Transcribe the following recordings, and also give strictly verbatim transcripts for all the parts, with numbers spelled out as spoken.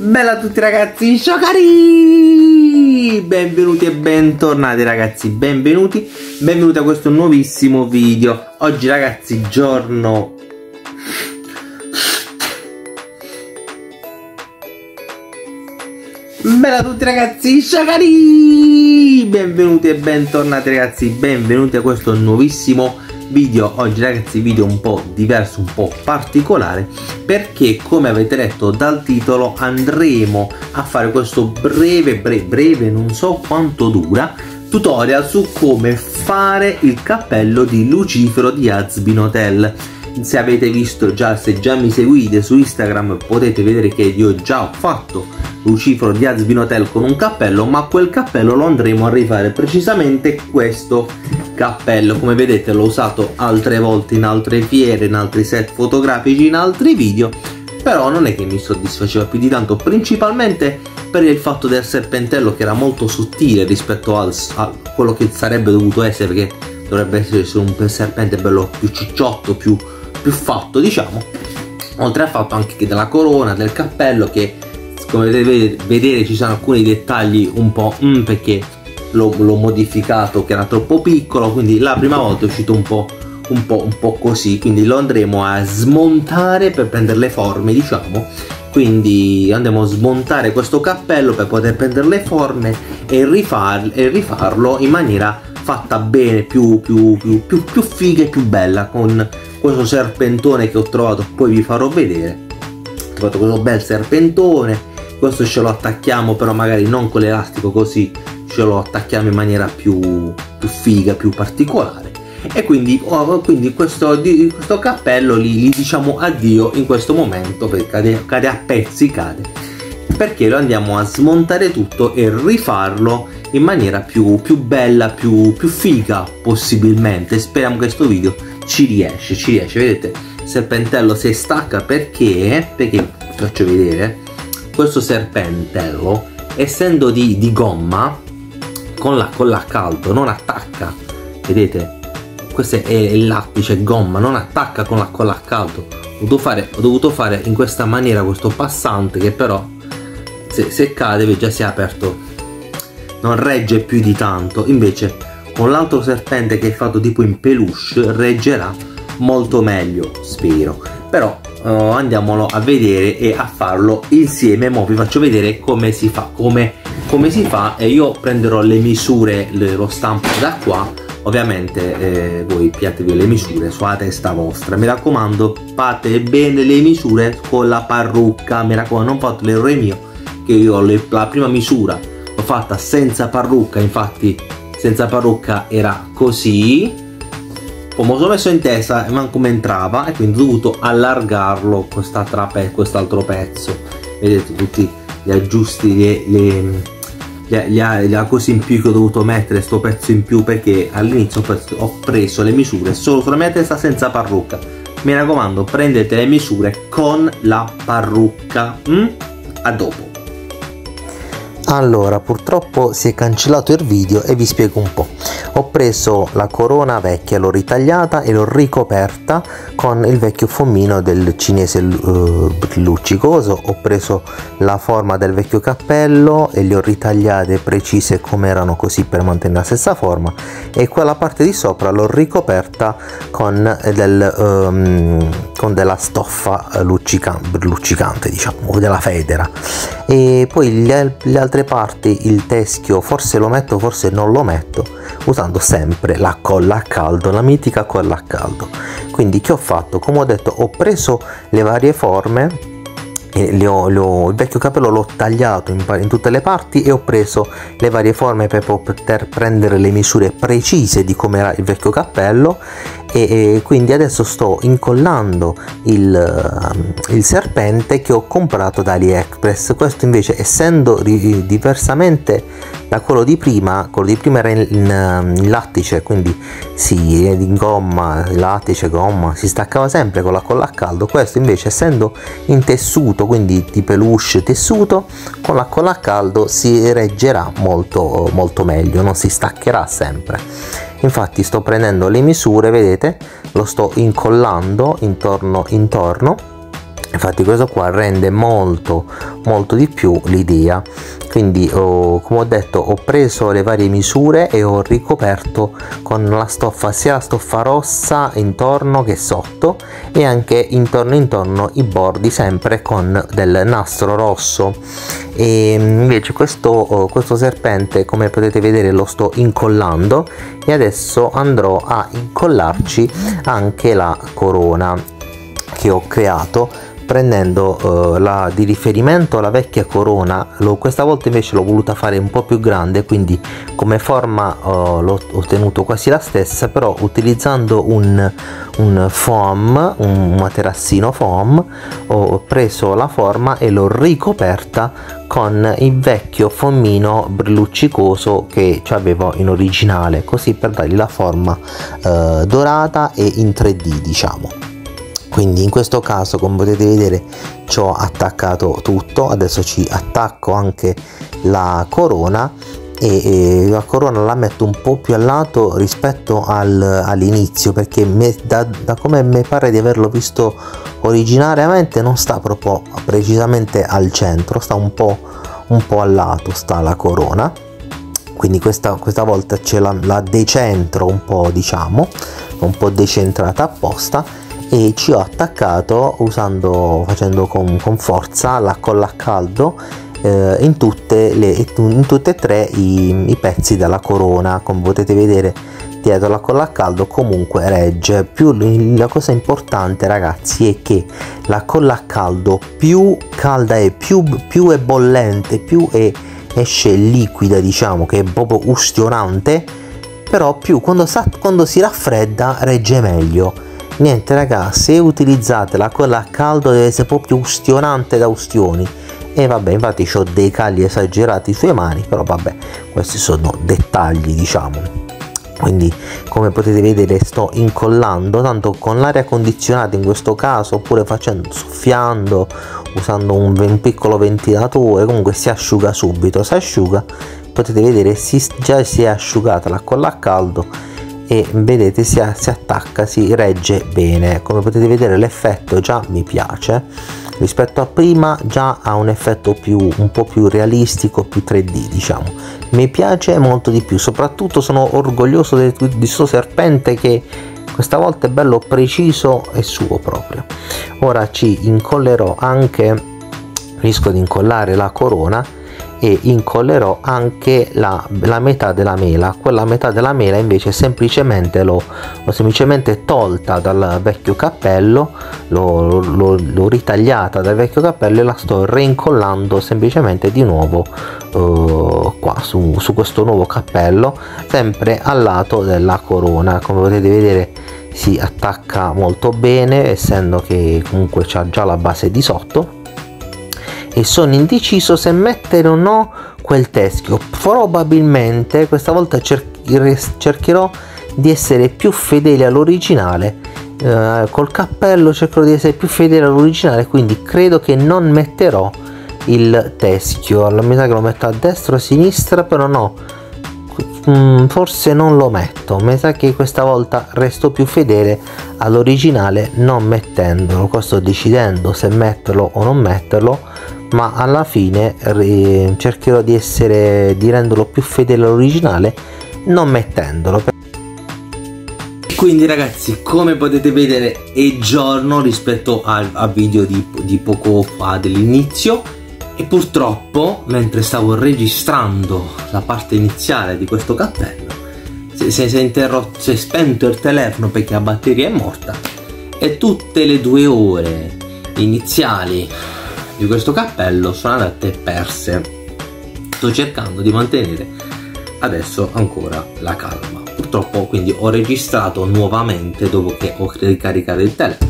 Bella a tutti ragazzi, ciao cari! Benvenuti e bentornati ragazzi, benvenuti, benvenuti a questo nuovissimo video. Oggi ragazzi, giorno... Bella a tutti ragazzi, ciao cari! Benvenuti e bentornati ragazzi, benvenuti a questo nuovissimo video. Oggi ragazzi, video un po' diverso, un po' particolare, perché come avete letto dal titolo andremo a fare questo breve breve breve non so quanto dura tutorial su come fare il cappello di Lucifero di Azbin-Hotel. Se avete visto già, se già mi seguite su Instagram, potete vedere che io già ho fatto Lucifero di Azbin-Hotel con un cappello, ma quel cappello lo andremo a rifare, precisamente questo cappello. Come vedete l'ho usato altre volte in altre fiere, in altri set fotografici, in altri video, però non è che mi soddisfaceva più di tanto, principalmente per il fatto del serpentello che era molto sottile rispetto al, a quello che sarebbe dovuto essere, perché dovrebbe essere un serpente bello più cicciotto, più, più fatto diciamo. Oltre al fatto anche che della corona, del cappello, che come potete vedere ci sono alcuni dettagli un po' mm, perché l'ho modificato, che era troppo piccolo, quindi la prima volta è uscito un po', un po', un po' così, quindi lo andremo a smontare per prendere le forme diciamo. Quindi andremo a smontare questo cappello per poter prendere le forme e, rifar, e rifarlo in maniera fatta bene, più, più, più, più, più figa e più bella, con questo serpentone che ho trovato, poi vi farò vedere. Ho trovato questo bel serpentone. Questo ce lo attacchiamo, però magari non con l'elastico, così ce lo attacchiamo in maniera più, più figa, più particolare. E quindi, oh, quindi questo, di, questo cappello gli, gli diciamo addio in questo momento, perché cade, cade a pezzi, cade, perché lo andiamo a smontare tutto e rifarlo in maniera più, più bella, più, più figa possibilmente. Speriamo che questo video ci riesce, ci riesce. Vedete, il serpentello si stacca perché, perché vi faccio vedere. Questo serpentello, essendo di, di gomma, con la con la caldo non attacca, vedete? Questo è il lattice, gomma, non attacca con la con la caldo. Ho dovuto fare, ho dovuto fare in questa maniera questo passante, che però se, se cade già si è aperto, non regge più di tanto. Invece con l'altro serpente, che è fatto tipo in peluche, reggerà molto meglio, spero. Però uh, andiamolo a vedere e a farlo insieme. Mo vi faccio vedere come si fa, come, come si fa, e io prenderò le misure, le, lo stampo da qua. Ovviamente eh, voi piatevi le misure sulla testa vostra, mi raccomando, fate bene le misure con la parrucca, mi raccomando, non fate l'errore mio, che io le, la prima misura l'ho fatta senza parrucca, infatti senza parrucca era così. Come ho messo in testa e manco mi entrava, e quindi ho dovuto allargarlo quest'altro pezzo. Vedete tutti gli aggiusti, le, le, le, le cose in più che ho dovuto mettere, sto pezzo in più, perché all'inizio ho preso le misure solo sulla mia testa senza parrucca. Mi raccomando, prendete le misure con la parrucca. mm? A dopo. Allora, purtroppo si è cancellato il video e vi spiego un po'. Ho preso la corona vecchia, l'ho ritagliata e l'ho ricoperta con il vecchio fommino del cinese uh, luccicoso. Ho preso la forma del vecchio cappello e le ho ritagliate precise come erano, così per mantenere la stessa forma, e quella parte di sopra l'ho ricoperta con, del, um, con della stoffa luccicante, luccicante diciamo, o della federa. E poi le, le altre parti, il teschio, forse lo metto, forse non lo metto, usando sempre la colla a caldo, la mitica colla a caldo. Quindi che ho fatto? Come ho detto, ho preso le varie forme e le ho, le ho, il vecchio cappello l'ho tagliato in, in tutte le parti, e ho preso le varie forme per poter prendere le misure precise di come era il vecchio cappello. E, e quindi adesso sto incollando il, il serpente che ho comprato da AliExpress. Questo invece, essendo diversamente da quello di prima, quello di prima era in, in, in lattice, quindi si è in gomma, lattice, gomma, si staccava sempre con la colla a caldo. Questo invece, essendo in tessuto, quindi di peluche tessuto, con la colla a caldo si reggerà molto molto meglio, non si staccherà sempre. Infatti sto prendendo le misure, vedete, lo sto incollando intorno intorno Infatti questo qua rende molto molto di più l'idea. Quindi oh, come ho detto, ho preso le varie misure e ho ricoperto con la stoffa, sia la stoffa rossa intorno che sotto, e anche intorno intorno i bordi, sempre con del nastro rosso. E invece questo, oh, questo serpente, come potete vedere, lo sto incollando, e adesso andrò a incollarci anche la corona che ho creato, prendendo uh, la, di riferimento la vecchia corona. Lo, questa volta invece l'ho voluta fare un po' più grande, quindi come forma uh, l'ho ottenuto quasi la stessa, però utilizzando un, un foam, un materassino foam, ho preso la forma e l'ho ricoperta con il vecchio foamino luccicoso che avevo in originale, così per dargli la forma uh, dorata e in tre D, diciamo. Quindi in questo caso, come potete vedere, ci ho attaccato tutto. Adesso ci attacco anche la corona, e, e la corona la metto un po' più a lato rispetto al, all'inizio, perché me, da, da come mi pare di averlo visto originariamente non sta proprio precisamente al centro, sta un po', un po' a lato sta la corona. Quindi questa, questa volta ce la, la decentro un po', diciamo, un po' decentrata apposta, e ci ho attaccato usando, facendo con, con forza la colla a caldo eh, in tutte le in tutte e tre i, i pezzi della corona. Come potete vedere, dietro la colla a caldo comunque regge. Più la cosa importante, ragazzi, è che la colla a caldo più calda è, più, più è bollente, più è, esce liquida, diciamo che è proprio ustionante, però più quando, sa, quando si raffredda regge meglio. Niente ragazzi, se utilizzate la colla a caldo deve essere proprio ustionante da ustioni. E vabbè, infatti ho dei cali esagerati sulle mani, però vabbè, questi sono dettagli, diciamo. Quindi come potete vedere sto incollando, tanto con l'aria condizionata in questo caso, oppure facendo, soffiando, usando un, un piccolo ventilatore, comunque si asciuga subito. Si asciuga, potete vedere, si, già si è asciugata la colla a caldo, e vedete si, si attacca, si regge bene. Come potete vedere l'effetto già mi piace rispetto a prima, già ha un effetto più un po' più realistico, più tre D, diciamo. Mi piace molto di più, soprattutto sono orgoglioso di questo serpente che questa volta è bello preciso e suo proprio. Ora ci incollerò anche, riesco ad incollare la corona, e incollerò anche la, la metà della mela. Quella metà della mela invece semplicemente l'ho semplicemente tolta dal vecchio cappello, l'ho ritagliata dal vecchio cappello e la sto reincollando semplicemente di nuovo uh, qua su, su questo nuovo cappello, sempre al lato della corona. Come potete vedere si attacca molto bene, essendo che comunque c'ha già la base di sotto. E sono indeciso se mettere o no quel teschio. Probabilmente questa volta cercherò di essere più fedele all'originale. Eh, col cappello cercherò di essere più fedele all'originale, quindi credo che non metterò il teschio. Allora, mi sa che lo metto a destra o a sinistra, però no, mm, forse non lo metto. Mi sa che questa volta resto più fedele all'originale non mettendolo. Qua sto decidendo se metterlo o non metterlo, ma alla fine eh, cercherò di essere di renderlo più fedele all'originale non mettendolo. Quindi ragazzi, come potete vedere è giorno rispetto al, al video di, di poco fa dell'inizio, e purtroppo mentre stavo registrando la parte iniziale di questo cappello si, si, si, è, interrotto, si è spento il telefono perché la batteria è morta, e tutte le due ore iniziali di questo cappello sono andate perse. Sto cercando di mantenere adesso ancora la calma, purtroppo. Quindi ho registrato nuovamente dopo che ho ricaricato il telefono,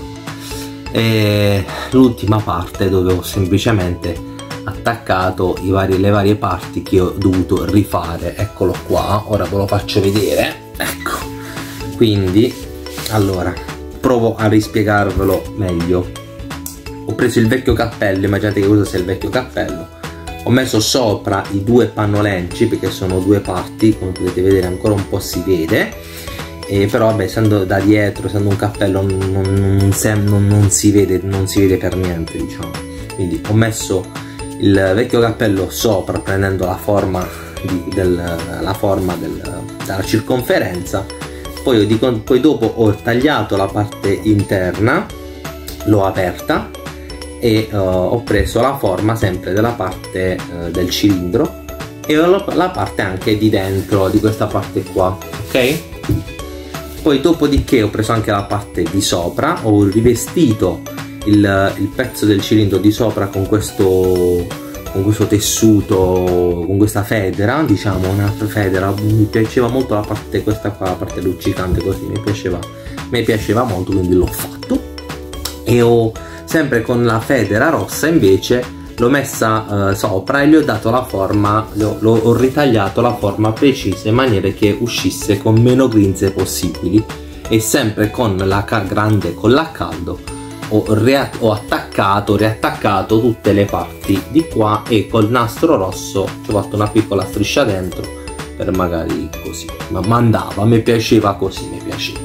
e l'ultima parte dove ho semplicemente attaccato i vari, le varie parti che ho dovuto rifare. Eccolo qua, ora ve lo faccio vedere. Ecco, quindi allora provo a rispiegarvelo meglio. Ho preso il vecchio cappello, immaginate che questo sia il vecchio cappello, ho messo sopra i due pannolenci perché sono due parti, come potete vedere ancora un po' si vede, e però vabbè, essendo da dietro, essendo un cappello, non, non, non, non, non si vede, non si vede per niente, diciamo. Quindi ho messo il vecchio cappello sopra, prendendo la forma di, del, la forma del, della circonferenza. Poi, di, poi dopo ho tagliato la parte interna, l'ho aperta e uh, ho preso la forma sempre della parte uh, del cilindro e la parte anche di dentro, di questa parte qua, ok? Poi dopodiché ho preso anche la parte di sopra, ho rivestito il, il pezzo del cilindro di sopra con questo, con questo tessuto, con questa federa, diciamo un'altra federa. Mi piaceva molto la parte, questa qua, la parte luccicante così, mi piaceva, mi piaceva molto, quindi l'ho fatto. E ho sempre con la federa rossa invece l'ho messa uh, sopra e gli ho dato la forma, l'ho, ho ritagliato la forma precisa in maniera che uscisse con meno grinze possibili, e sempre con la grande, con la caldo ho, ho attaccato, riattaccato tutte le parti di qua, e col nastro rosso ci ho fatto una piccola striscia dentro per magari così, ma andava, mi piaceva così, mi piaceva.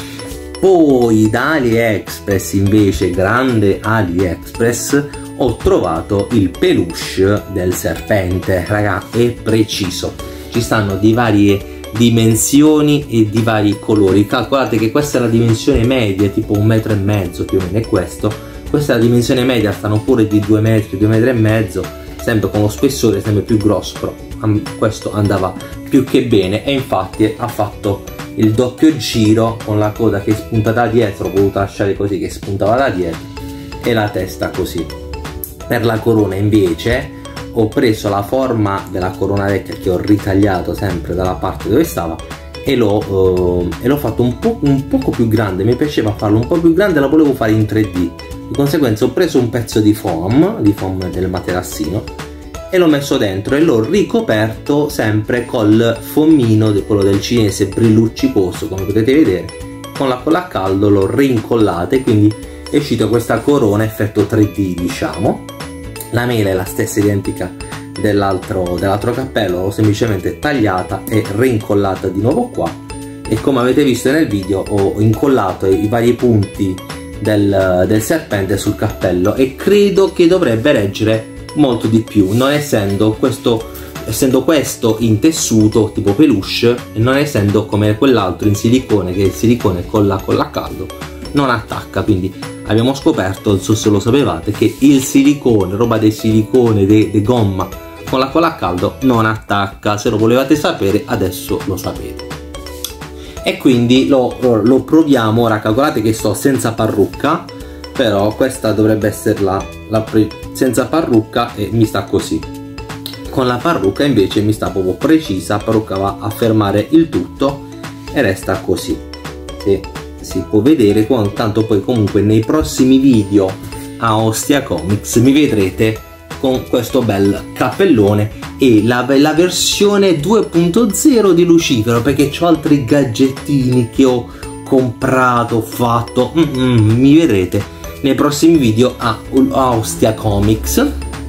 Poi da AliExpress invece, grande AliExpress, ho trovato il peluche del serpente, raga, è preciso, ci stanno di varie dimensioni e di vari colori. Calcolate che questa è la dimensione media, tipo un metro e mezzo più o meno è questo, questa è la dimensione media, stanno pure di due metri, due metri e mezzo, sempre con lo spessore sempre più grosso, però questo andava più che bene, e infatti ha fatto il doppio giro con la coda che spunta da dietro, ho voluto lasciare così che spuntava da dietro, e la testa così. Per la corona invece ho preso la forma della corona vecchia che ho ritagliato sempre dalla parte dove stava e l'ho eh, fatto un, po', un poco più grande, mi piaceva farlo un po' più grande, la volevo fare in tre D, di conseguenza ho preso un pezzo di foam, di foam del materassino, e l'ho messo dentro e l'ho ricoperto sempre col foamino, quello del cinese brilluccicoso, come potete vedere, con la colla a caldo l'ho rincollata e quindi è uscita questa corona effetto tre D, diciamo. La mela è la stessa identica dell'altro dell'altro cappello, l'ho semplicemente tagliata e rincollata di nuovo qua, e come avete visto nel video ho incollato i vari punti del, del serpente sul cappello, e credo che dovrebbe reggere molto di più, non essendo questo essendo questo in tessuto tipo peluche e non essendo come quell'altro in silicone, che il silicone con la colla a caldo non attacca. Quindi abbiamo scoperto, non so se lo sapevate, che il silicone, roba del silicone, de, de gomma con la colla a caldo non attacca. Se lo volevate sapere adesso lo sapete. E quindi lo, lo proviamo ora. Calcolate che sto senza parrucca, però questa dovrebbe essere la, la senza parrucca e mi sta così. Con la parrucca invece mi sta proprio precisa, la parrucca va a fermare il tutto e resta così. Se si può vedere, tanto poi comunque nei prossimi video a Ostia Comics mi vedrete con questo bel cappellone e la, la versione due punto zero di Lucifero, perché ho altri gadgettini che ho comprato, fatto, mm -mm, mi vedrete nei prossimi video a, a Ostia Comics.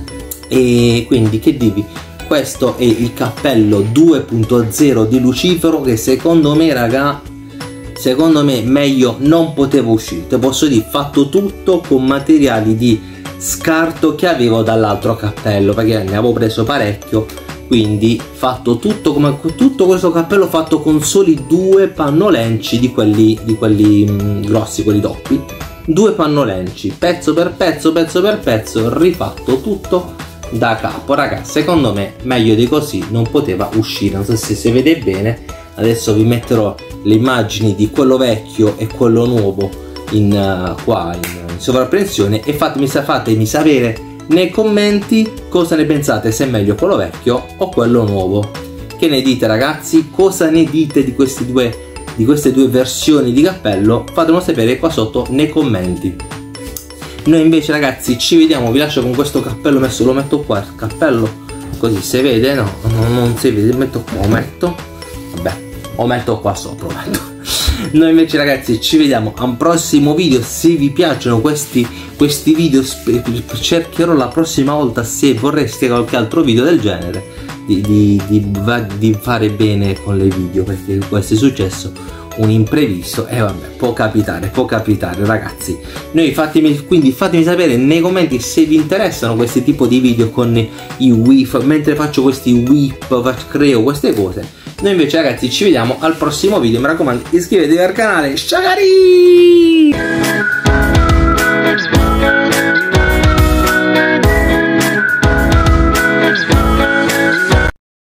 E quindi che dirvi, questo è il cappello due punto zero di Lucifero, che secondo me, raga, secondo me meglio non poteva uscire. Te posso dire, fatto tutto con materiali di scarto che avevo dall'altro cappello, perché ne avevo preso parecchio, quindi fatto tutto come tutto questo cappello fatto con soli due pannolenci di quelli di quelli mh, grossi, quelli doppi, due pannolenci, pezzo per pezzo, pezzo per pezzo, rifatto tutto da capo. Ragazzi, secondo me meglio di così non poteva uscire. Non so se si vede bene, adesso vi metterò le immagini di quello vecchio e quello nuovo in uh, qua in, in sovrapposizione, e fatemi, fatemi sapere nei commenti cosa ne pensate, se è meglio quello vecchio o quello nuovo. Che ne dite, ragazzi? Cosa ne dite di questi due di queste due versioni di cappello? Fatemelo sapere qua sotto nei commenti. Noi invece, ragazzi, ci vediamo, vi lascio con questo cappello messo, lo metto qua il cappello così si vede, no, no non si vede, metto qua, lo metto, vabbè, lo metto qua sopra, lo metto. Noi invece, ragazzi, ci vediamo a un prossimo video. Se vi piacciono questi, questi video, cercherò la prossima volta, se vorreste qualche altro video del genere, di, di, di, di fare bene con le video, perché questo è successo un imprevisto e vabbè, può capitare, può capitare ragazzi. Noi fatemi, quindi fatemi sapere nei commenti se vi interessano questi tipo di video con i whip, mentre faccio questi whip, creo queste cose. Noi invece ragazzi ci vediamo al prossimo video, mi raccomando iscrivetevi al canale, shagari!